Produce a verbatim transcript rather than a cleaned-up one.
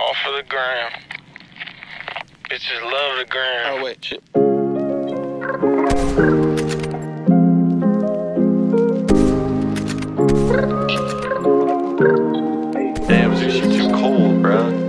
All for the gram. Bitches love the gram. Oh, wait, shit. Damn, Zeus, you too cold, bro.